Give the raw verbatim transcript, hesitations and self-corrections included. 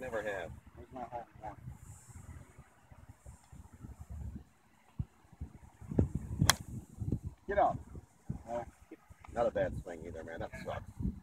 never have. There's my home one. Get up. Uh, Not a bad swing either, man. That sucks.